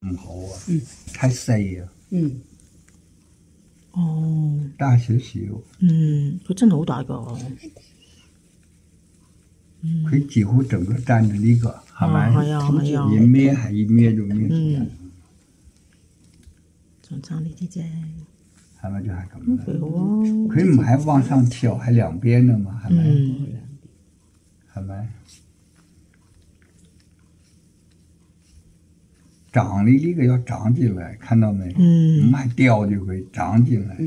唔好啊，太細啊， 哦， 大少少， 佢真係好大㗎。 佢幾乎整個佔住呢個，係咪？ 係啊係啊， 一搣係一搣就搣出嚟， 仲爭呢啲啫。 係咪就係咁啦？ 幾好啊！ 佢唔係往上挑，係兩邊嘅嘛，係咪？係咪？長你呢個要長進來，看到沒？唔係掉就會長進來。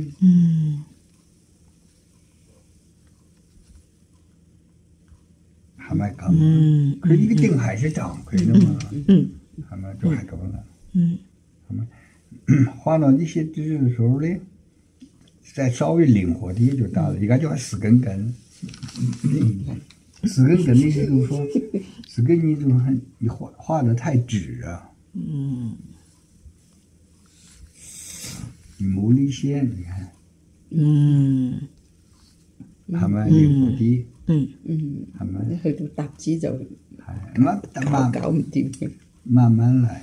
係咪咁？佢呢個定係是長佢的嘛？係咪就係咁啦？係咪？畫到呢些枝嘅時候咧，再稍微靈活啲就得了。而家就係死梗梗，死梗梗的意思就是說，死梗你就是很你畫得太直啊。你冇呢些，你看，係咪靈活啲？係咪？ 一去到搭子就係搞唔掂， 慢慢嚟。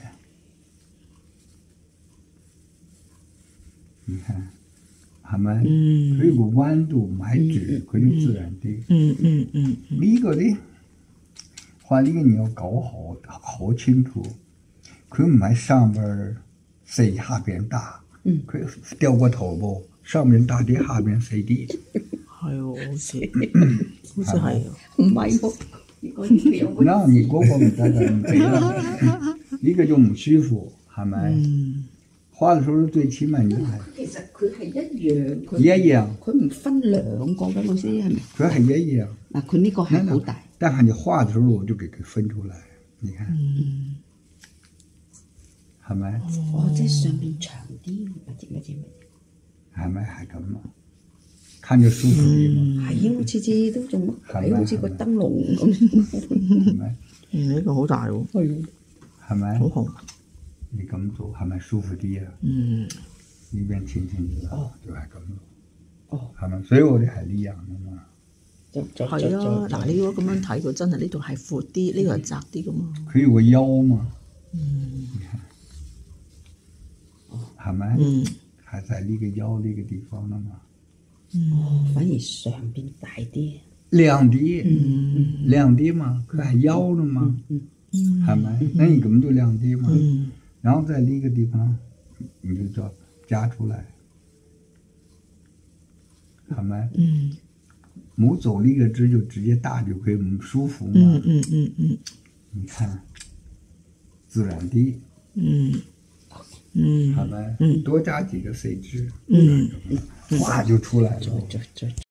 你看，係咪？佢個彎度唔係直，佢就自然啲。呢個咧，畫呢個你要搞好清楚，佢唔係上邊細下邊大，佢掉過頭噃，上面大啲，下邊細啲。 係喎，好似係啊。 唔係喎， 嗱，你嗰個唔得㗎，唔俾啦，呢個就唔舒服，係咪？畫嘅時候最起碼你係。 其實佢係一樣， 一樣， 佢唔分兩個嘅老師係咪？ 佢係一樣。 嗱，佢呢個係好大。 但係你畫嘅時候我就給佢分出來，你看，係咪？ 哦，即係上邊長啲，或者乜嘢？ 係咪係咁啊？看着舒服啲嘛。 係啊，我次次都做乜鬼，好似個燈籠咁。 係咪？ 呢個好大喎。 係咪？ 好紅。 你咁做係咪舒服啲啊？呢邊輕輕啲啦，就係咁咯。係咪？所以我哋係呢樣啊嘛。 係啊，嗱，你如果咁樣睇，佢真係呢度係闊啲，呢個係窄啲噶嘛。 佢有個腰嘛。係咪？係在呢個腰呢個地方啦嘛。 反而上邊大啲。 亮啲，亮啲嘛，佢係腰啦嘛，係咪？那你咁就亮啲嘛。然後在呢個地方，你就叫加出來，係咪？冇走呢個枝就直接大就可以唔舒服嘛。你看，自然啲，係咪？多加幾個細枝，哇就出來了。